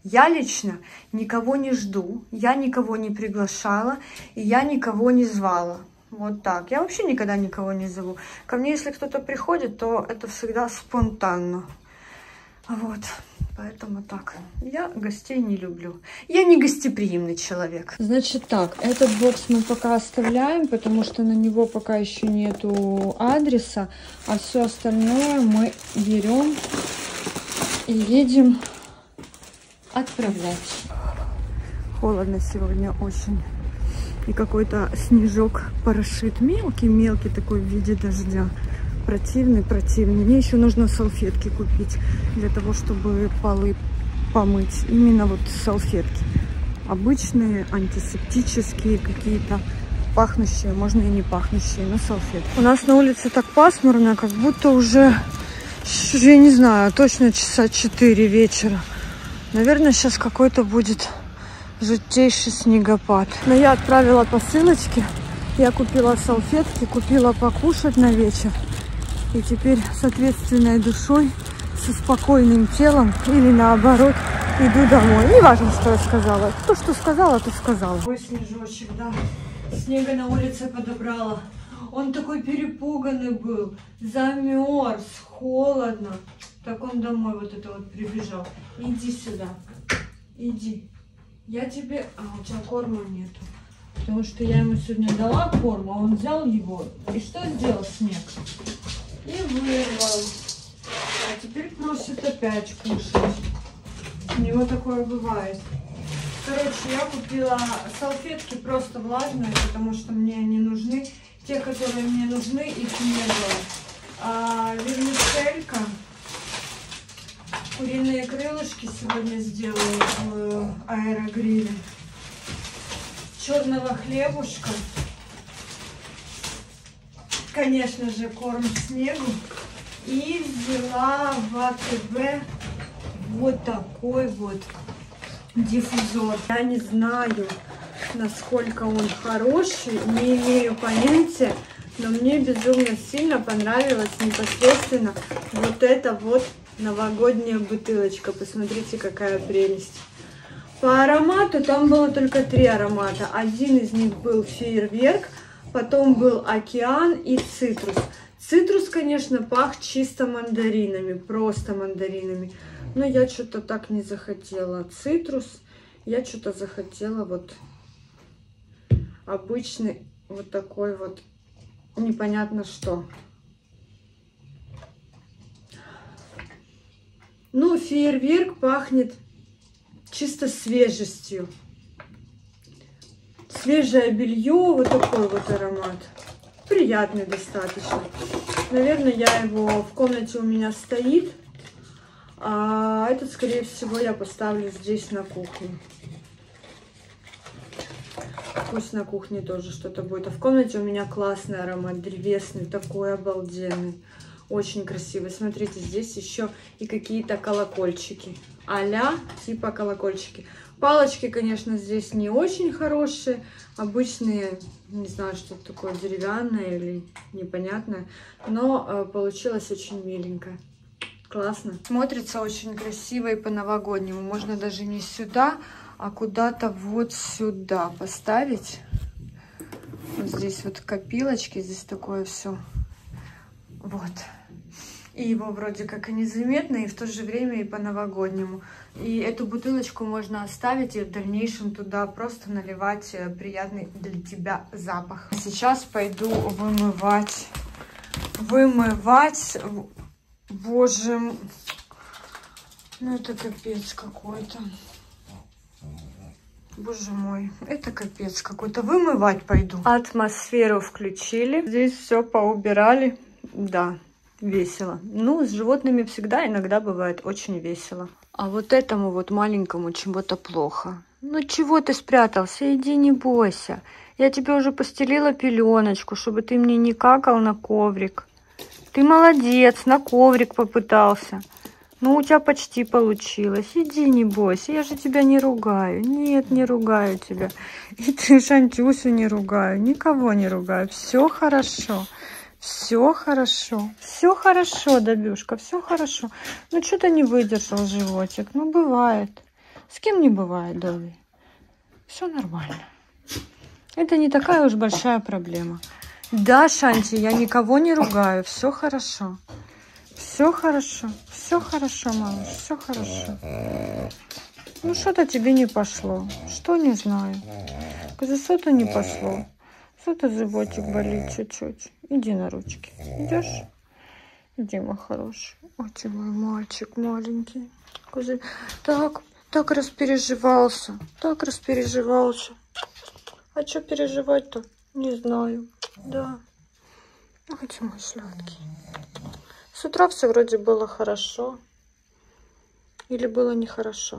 Я лично никого не жду, я никого не приглашала, и я никого не звала. Вот так. Я вообще никогда никого не зову. Ко мне, если кто-то приходит, то это всегда спонтанно. Вот. Поэтому так. Я гостей не люблю. Я не гостеприимный человек. Значит так, этот бокс мы пока оставляем, потому что на него пока еще нету адреса, а все остальное мы берем и едем отправлять. Холодно сегодня очень. И какой-то снежок порошит. Мелкий-мелкий такой в виде дождя. Противный. Мне еще нужно салфетки купить для того, чтобы полы помыть. Именно вот салфетки. Обычные, антисептические, какие-то пахнущие, можно и не пахнущие, но салфетки. У нас на улице так пасмурно, как будто уже, я не знаю, точно часа 4 вечера. Наверное, сейчас какой-то будет жутейший снегопад. Но я отправила посылочки. Я купила салфетки, купила покушать на вечер. И теперь с ответственной душой, со спокойным телом или наоборот иду домой. Не важно, что я сказала. То, что сказала, то сказала. Ой, снежочек, да. Снега на улице подобрала. Он такой перепуганный был. Замерз, холодно. Так он домой вот это вот прибежал. Иди сюда. Иди. Я тебе... А, у тебя корма нету. Потому что я ему сегодня дала корм, а он взял его. И что сделал снег? И вырвал. А теперь просит опять кушать. У него такое бывает. Короче, я купила салфетки просто влажные, потому что мне они нужны. Те, которые мне нужны, их не было. Вермишелька. Куриные крылышки сегодня сделаю в аэрогриле. Черного хлебушка. Конечно же, корм снегу. И взяла в АТБ вот такой вот диффузор. Я не знаю, насколько он хороший, не имею понятия, но мне безумно сильно понравилась непосредственно вот эта вот новогодняя бутылочка. Посмотрите, какая прелесть. По аромату там было только 3 аромата. Один из них был фейерверк, потом был океан и цитрус. Цитрус, конечно, пах чисто мандаринами, просто мандаринами. Но я что-то так не захотела цитрус. Я что-то захотела вот обычный вот такой вот непонятно что. Ну, фейерверк пахнет чисто свежестью. Свежее белье, вот такой вот аромат. Приятный достаточно. Наверное, я его в комнате у меня стоит. А этот, скорее всего, я поставлю здесь на кухне. Пусть на кухне тоже что-то будет. А в комнате у меня классный аромат, древесный, такой обалденный. Очень красивый. Смотрите, здесь еще и какие-то колокольчики. А-ля типа колокольчики. Палочки, конечно, здесь не очень хорошие. Обычные, не знаю, что это такое, деревянное или непонятное. Но получилось очень миленько. Классно. Смотрится очень красиво и по-новогоднему. Можно даже не сюда, а куда-то вот сюда поставить. Вот здесь вот копилочки, здесь такое все. Вот. И его вроде как и незаметно, и в то же время и по-новогоднему. И эту бутылочку можно оставить и в дальнейшем туда просто наливать приятный для тебя запах. Сейчас пойду вымывать. Боже, ну это капец какой-то. Боже мой, это капец какой-то. Вымывать пойду. Атмосферу включили. Здесь все поубирали. Да, весело. Ну, с животными всегда иногда бывает очень весело. А вот этому вот маленькому чего-то плохо. Ну, чего ты спрятался? Иди, не бойся. Я тебе уже постелила пеленочку, чтобы ты мне не какал на коврик. Ты молодец, на коврик попытался. Ну, у тебя почти получилось. Иди, не бойся, я же тебя не ругаю. Нет, не ругаю тебя. И ты Шантюсю не ругаю, никого не ругаю. Все хорошо. Все хорошо. Все хорошо, Добюшка, все хорошо. Ну, что-то не выдержал животик. Ну, бывает. С кем не бывает, Дови. Все нормально. Это не такая уж большая проблема. Да, Шанти, я никого не ругаю. Все хорошо. Все хорошо. Все хорошо, малыш. Все хорошо. Ну, что-то тебе не пошло. Что, не знаю. Что-то не пошло. Что-то животик болит чуть-чуть. Иди на ручки. Идешь? Иди, мой хороший. Ой, ты мой мальчик маленький. Так распереживался. Так распереживался. А что переживать-то? Не знаю. Да. Ой, ты мой сладкий. С утра все вроде было хорошо. Или было нехорошо.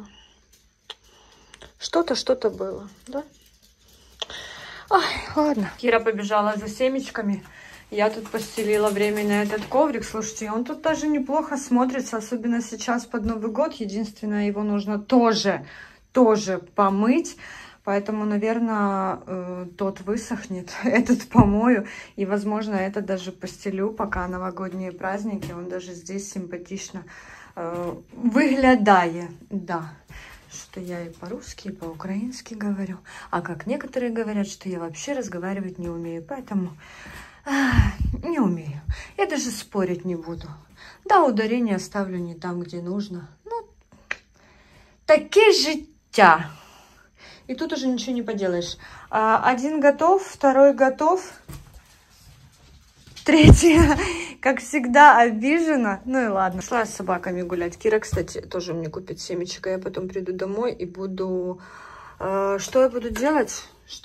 Что-то было, да? Ай, ладно. Кира побежала за семечками. Я тут постелила временно этот коврик. Слушайте, он тут даже неплохо смотрится, особенно сейчас под Новый год. Единственное, его нужно тоже помыть. Поэтому, наверное, тот высохнет, этот помою. И, возможно, этот даже постелю, пока новогодние праздники. Он даже здесь симпатично выглядает. Да, что я и по-русски, и по-украински говорю. А как некоторые говорят, что я вообще разговаривать не умею. Поэтому не умею. Я даже спорить не буду. Да, ударение ставлю не там, где нужно. Ну, таке життя. И тут уже ничего не поделаешь. Один готов, второй готов. Третья, как всегда, обижена. Ну и ладно. Шла с собаками гулять. Кира, кстати, тоже мне купит семечко. Я потом приду домой и буду... Что я буду делать?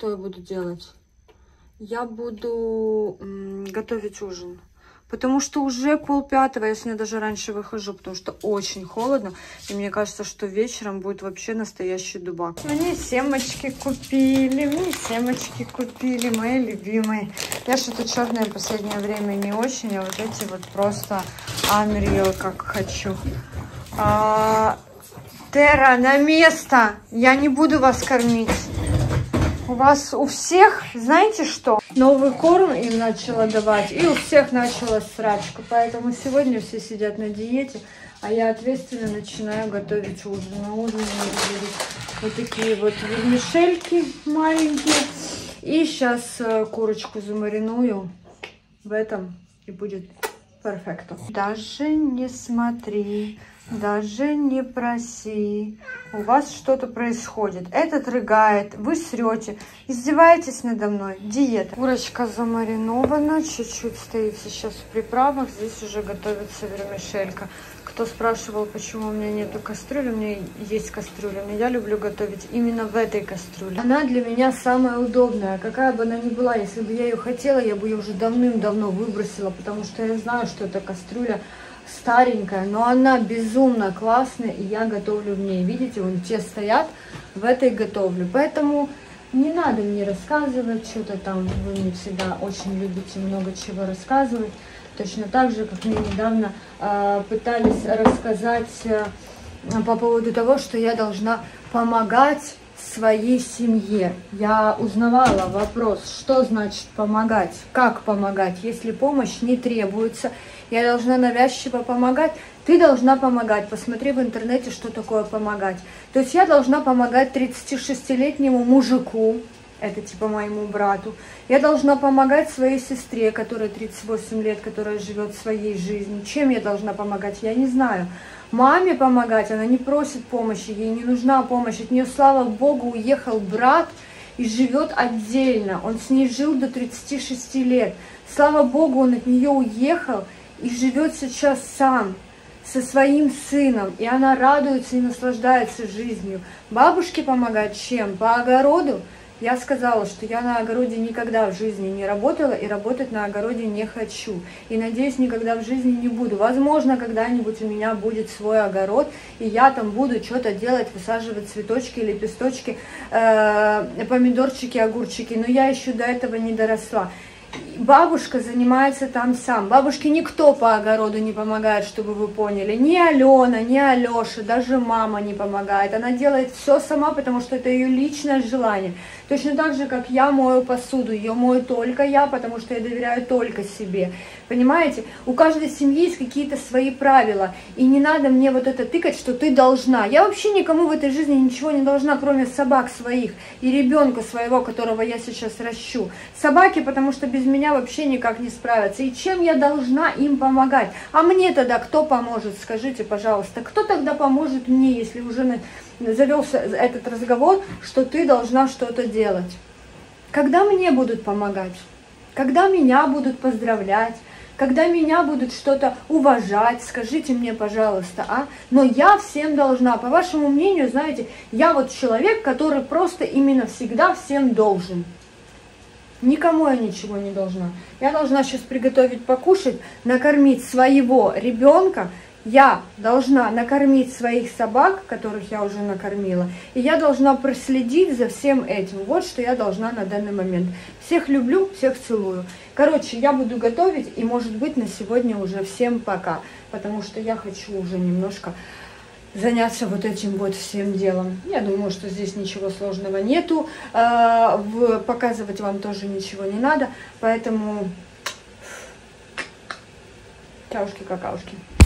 Я буду готовить ужин. Потому что уже 4:30, я сегодня даже раньше выхожу, потому что очень холодно. И мне кажется, что вечером будет вообще настоящий дубак. Мне семечки купили, мои любимые. Я что-то черное в последнее время не очень, а вот эти вот просто unreal, как хочу. Тера, на место! Я не буду вас кормить. У вас у всех, знаете что? Новый корм им начала давать, и у всех началась срачка. Поэтому сегодня все сидят на диете, а я ответственно начинаю готовить ужин. На ужин будут вот такие вот вермишельки маленькие. И сейчас курочку замариную в этом, и будет перфекто. Даже не смотри. Даже не проси. У вас что-то происходит. Этот рыгает, вы срете, издеваетесь надо мной. Диета. Курочка замаринована, чуть-чуть стоит сейчас в приправах. Здесь уже готовится вермишелька. Кто спрашивал, почему у меня нету кастрюли, у меня есть кастрюля, но я люблю готовить именно в этой кастрюле. Она для меня самая удобная, какая бы она ни была. Если бы я ее хотела, я бы ее уже давным-давно выбросила, потому что я знаю, что эта кастрюля старенькая, но она безумно классная, и я готовлю в ней. Видите, вон те стоят, в этой готовлю. Поэтому не надо мне рассказывать что-то там. Вы мне всегда очень любите много чего рассказывать. Точно так же, как мне недавно пытались рассказать по поводу того, что я должна помогать своей семье. Я узнавала вопрос, что значит помогать, как помогать, если помощь не требуется. Я должна навязчиво помогать. Ты должна помогать. Посмотри в интернете, что такое помогать. То есть я должна помогать 36-летнему мужику, это типа моему брату. Я должна помогать своей сестре, которой 38 лет, которая живет своей жизнью. Чем я должна помогать, я не знаю. Маме помогать, она не просит помощи, ей не нужна помощь. От нее, слава Богу, уехал брат и живет отдельно. Он с ней жил до 36 лет. Слава Богу, он от нее уехал и живет сейчас сам, со своим сыном. И она радуется и наслаждается жизнью. Бабушке помогать чем? По огороду? Я сказала, что я на огороде никогда в жизни не работала и работать на огороде не хочу. И надеюсь, никогда в жизни не буду. Возможно, когда-нибудь у меня будет свой огород, и я там буду что-то делать, высаживать цветочки, лепесточки, помидорчики, огурчики. Но я еще до этого не доросла. Бабушка занимается там сам. Бабушке никто по огороду не помогает, чтобы вы поняли. Ни Алена, ни Алеша, даже мама не помогает. Она делает все сама, потому что это ее личное желание. Точно так же, как я мою посуду. Ее мою только я, потому что я доверяю только себе. Понимаете? У каждой семьи есть какие-то свои правила. И не надо мне вот это тыкать, что ты должна. Я вообще никому в этой жизни ничего не должна, кроме собак своих и ребенка своего, которого я сейчас ращу. Собаки, потому что без меня вообще никак не справятся. И чем я должна им помогать? А мне тогда кто поможет? Скажите, пожалуйста. Кто тогда поможет мне, если уже завелся этот разговор, что ты должна что-то делать? Когда мне будут помогать? Когда меня будут поздравлять? Когда меня будут что-то уважать, скажите мне, пожалуйста, а? Но я всем должна, по вашему мнению, знаете, я вот человек, который просто именно всегда всем должен. Никому я ничего не должна. Я должна сейчас приготовить покушать, накормить своего ребенка, я должна накормить своих собак, которых я уже накормила, и я должна проследить за всем этим. Вот что я должна на данный момент. Всех люблю, всех целую. Короче, я буду готовить, и может быть на сегодня уже всем пока, потому что я хочу уже немножко заняться вот этим вот всем делом. Я думаю, что здесь ничего сложного нету, показывать вам тоже ничего не надо, поэтому чаушки-какаушки.